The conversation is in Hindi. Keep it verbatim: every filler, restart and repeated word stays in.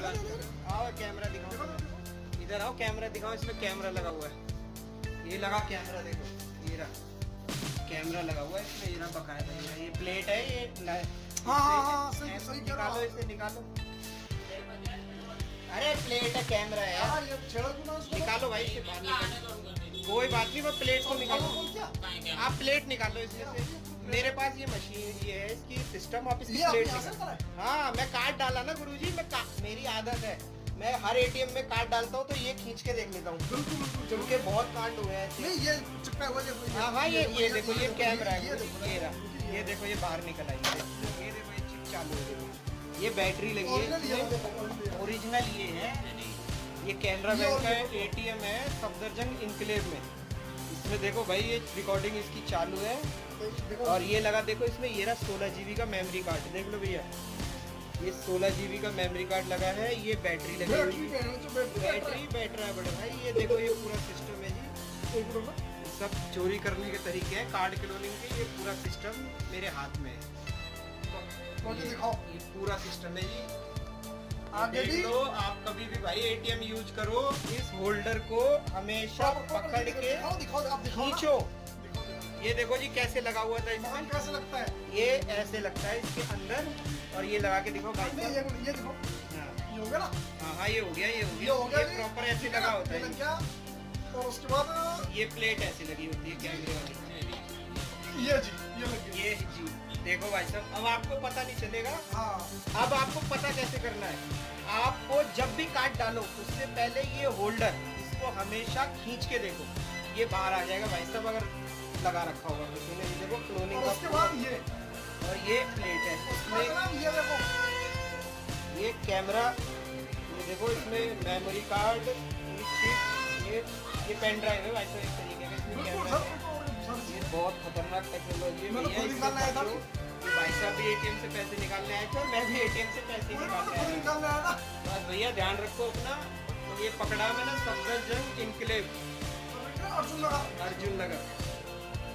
बात। आओ कैमरा दिखाओ, इधर आओ कैमरा दिखाओ। इसमें कैमरा लगा हुआ है, ये लगा कैमरा, देखो ये रहा कैमरा लगा हुआ है इसमें, ये रहा बकायदा। ये प्लेट है, ये हाँ हाँ हाँ सही सही निकालो, इसे निकालो। अरे प्लेट है, कैमरा है यार, निकालो भाई इसे बाहर निकालो। कोई बात नहीं, वो प्लेट को निकालो, आप प्लेट निकालो इसमें से। मेरे पास ये मशीन ये है, इसकी सिस्टम, आप इसकी प्लेट निकालो। हाँ मैं कार्ड डाला ना गुरुजी, मैं मेरी आदत है, मैं हर एटीएम में कार्ड डालता हूँ तो ये खींच के देख लेता हूँ, क्योंकि बहुत कार्ड हुए हैं। ये चिपका हुआ है। हाँ हाँ ये ये देखो ये कैमरा है, ये रहा, ये देखो ये बाहर निकल आई है, ये देखो ये चिप चालू है, देखो ये बैटरी लगी है, ओरिजिनल ये है। ये कैनरा बैंक का एटीएम है सफदरजंग इनक्लेव में। इसमें देखो भाई ये रिकॉर्डिंग इसकी चालू है, और ये लगा देखो इसमें, ये रहा सोलह जीबी का मेमोरी कार्ड, देख लो भैया ये सोलह जीबी का मेमोरी कार्ड लगा है। ये बैटरी लगी हुई है, बैटरी बैठ रहा है बड़े भाई। ये देखो ये पूरा सिस्टम है जी, सब चोरी करने के तरीके हैं कार्ड क्लोनिंग के। ये पूरा सिस्टम मेरे हाथ में है, ये दिखाओ, ये पूरा सिस्टम है जी। आगे भी लो आप कभी भी भाई एटीएम यूज करो, इस होल्डर को हमेशा पकड़ के खींचो। ये देखो जी कैसे लगा हुआ था इसमें, कैसे लगता है, ये ऐसे लगता है इसके अंदर, और ये लगा के दिखाओ भाई साहब। ये ये देखो, ये हो गया ना। हाँ हाँ ये हो गया, ये हो ये हो गया, गया, ये प्रॉपर ऐसे लगा होता है। क्या और उसके बाद ये प्लेट ऐसी लगी होती है कैमरे वाली, ये जी ये लगी, ये जी देखो भाई साहब। अब आपको पता नहीं चलेगा, हाँ अब आपको पता कैसे करना है। आपको जब भी कार्ड डालो उससे पहले ये होल्डर, इसको हमेशा खींच के देखो, ये बाहर आ जाएगा भाई साहब अगर लगा रखा होगा किसी ने। देखो क्लोनिंग और का, उसके बाद ये और ये प्लेट है, इसमें ये देखो ये कैमरा, ये देखो इसमें मेमोरी कार्ड, ये ये पेन ड्राइव है भाई साहब एक तरीके का, इसमें कैमरा है। ये बहुत खतरनाक टेक्नोलॉजी है भैया, इससे बचो। ये भाई साहब भी एटीएम से पैसे निकालने आए थे, और मैं भी एटीएम से पैसे निकालने आया था। बस भैया ध्यान रखो अपना। तो ये पकड़ा मैंने सफदरजंग इनक्लेव, अर्जुन नगर। अर्जुन नगर।